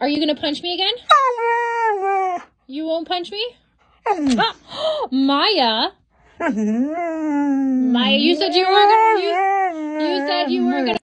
Are you gonna punch me again? You won't punch me? Ah, Maya. Maya, you said you were gonna. You said you were gonna.